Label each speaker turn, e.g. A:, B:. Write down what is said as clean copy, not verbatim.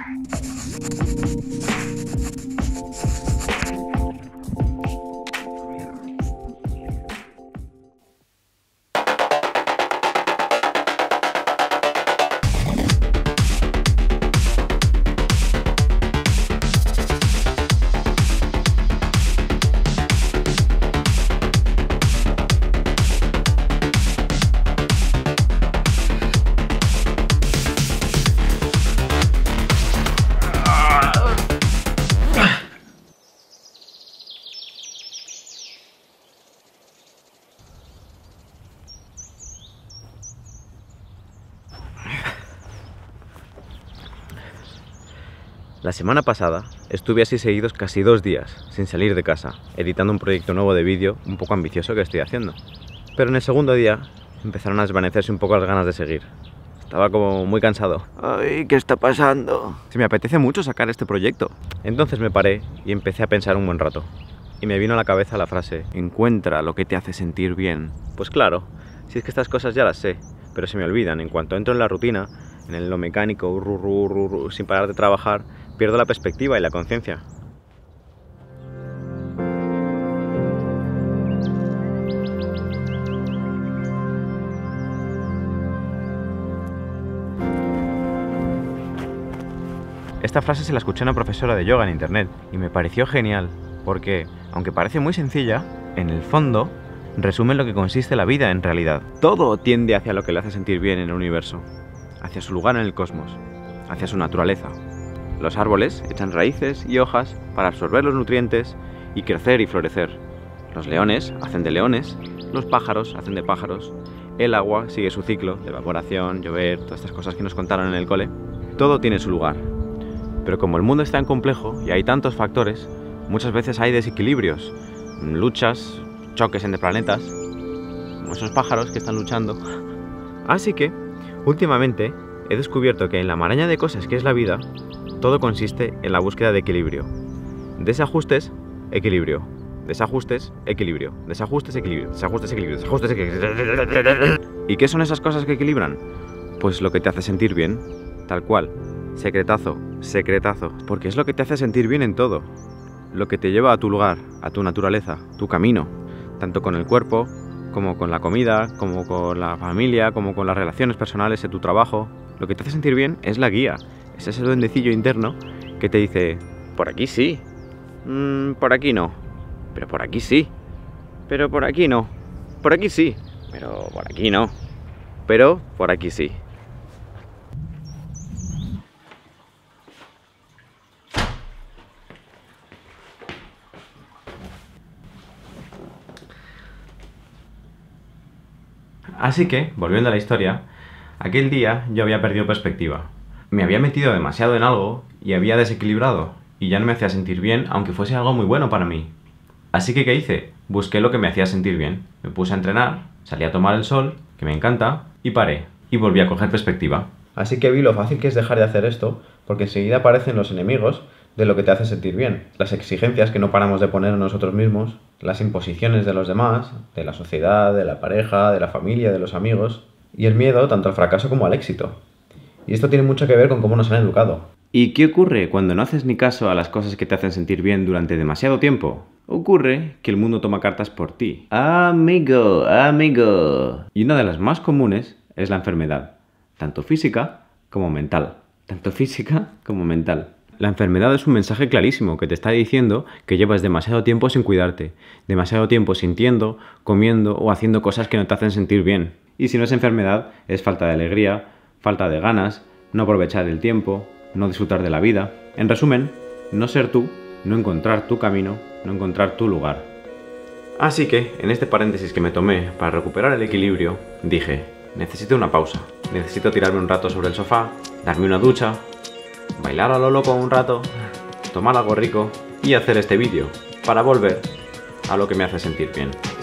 A: La semana pasada estuve así seguidos casi 2 días, sin salir de casa, editando un proyecto nuevo de vídeo un poco ambicioso que estoy haciendo. Pero en el segundo día empezaron a desvanecerse un poco las ganas de seguir. Estaba como muy cansado. Ay, ¿qué está pasando? Se me apetece mucho sacar este proyecto. Entonces me paré y empecé a pensar un buen rato. Y me vino a la cabeza la frase: encuentra lo que te hace sentir bien. Pues claro, si es que estas cosas ya las sé, pero se me olvidan. En cuanto entro en la rutina, en lo mecánico, sin parar de trabajar, pierdo la perspectiva y la conciencia. Esta frase se la escuché a una profesora de yoga en internet y me pareció genial, porque, aunque parece muy sencilla, en el fondo resume en lo que consiste la vida en realidad. Todo tiende hacia lo que le hace sentir bien en el universo, hacia su lugar en el cosmos, hacia su naturaleza. Los árboles echan raíces y hojas para absorber los nutrientes y crecer y florecer. Los leones hacen de leones, los pájaros hacen de pájaros, el agua sigue su ciclo de evaporación, llover, todas estas cosas que nos contaron en el cole. Todo tiene su lugar. Pero como el mundo es tan complejo y hay tantos factores, muchas veces hay desequilibrios, luchas, choques entre planetas, como esos pájaros que están luchando. Así que, últimamente, he descubierto que en la maraña de cosas que es la vida, todo consiste en la búsqueda de equilibrio. Desajustes, equilibrio. Desajustes, equilibrio. Desajustes, equilibrio. Desajustes, equilibrio. Desajustes, equilibrio. ¿Y qué son esas cosas que equilibran? Pues lo que te hace sentir bien, tal cual. Secretazo, secretazo. Porque es lo que te hace sentir bien en todo. Lo que te lleva a tu lugar, a tu naturaleza, tu camino. Tanto con el cuerpo, como con la comida, como con la familia, como con las relaciones personales en tu trabajo. Lo que te hace sentir bien es la guía. Es ese duendecillo interno que te dice: por aquí sí, por aquí no, pero por aquí sí, pero por aquí no, por aquí sí, pero por aquí no, pero por aquí sí. Así que, volviendo a la historia, aquel día yo había perdido perspectiva. Me había metido demasiado en algo y había desequilibrado, y ya no me hacía sentir bien, aunque fuese algo muy bueno para mí. Así que, ¿qué hice? Busqué lo que me hacía sentir bien. Me puse a entrenar, salí a tomar el sol, que me encanta, y paré, y volví a coger perspectiva. Así que vi lo fácil que es dejar de hacer esto, porque enseguida aparecen los enemigos de lo que te hace sentir bien. Las exigencias que no paramos de poner a nosotros mismos, las imposiciones de los demás, de la sociedad, de la pareja, de la familia, de los amigos, y el miedo tanto al fracaso como al éxito. Y esto tiene mucho que ver con cómo nos han educado. ¿Y qué ocurre cuando no haces ni caso a las cosas que te hacen sentir bien durante demasiado tiempo? Ocurre que el mundo toma cartas por ti. Amigo, amigo. Y una de las más comunes es la enfermedad, tanto física como mental. Tanto física como mental. La enfermedad es un mensaje clarísimo que te está diciendo que llevas demasiado tiempo sin cuidarte, demasiado tiempo sintiendo, comiendo o haciendo cosas que no te hacen sentir bien. Y si no es enfermedad, es falta de alegría, falta de ganas, no aprovechar el tiempo, no disfrutar de la vida. En resumen, no ser tú, no encontrar tu camino, no encontrar tu lugar. Así que, en este paréntesis que me tomé para recuperar el equilibrio, dije: necesito una pausa, necesito tirarme un rato sobre el sofá, darme una ducha, bailar a lo loco un rato, tomar algo rico y hacer este vídeo para volver a lo que me hace sentir bien.